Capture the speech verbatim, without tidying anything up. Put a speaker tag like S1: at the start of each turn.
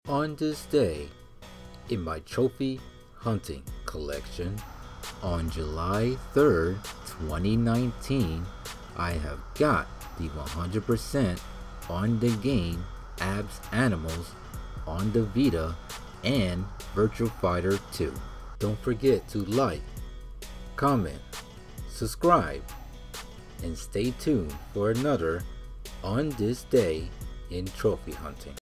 S1: On this day, in my trophy hunting collection, on July third, twenty nineteen, I have got the one hundred percent on the game Abs Animals on the Vita and Virtua Fighter two. Don't forget to like, comment, subscribe, and stay tuned for another On This Day in Trophy Hunting.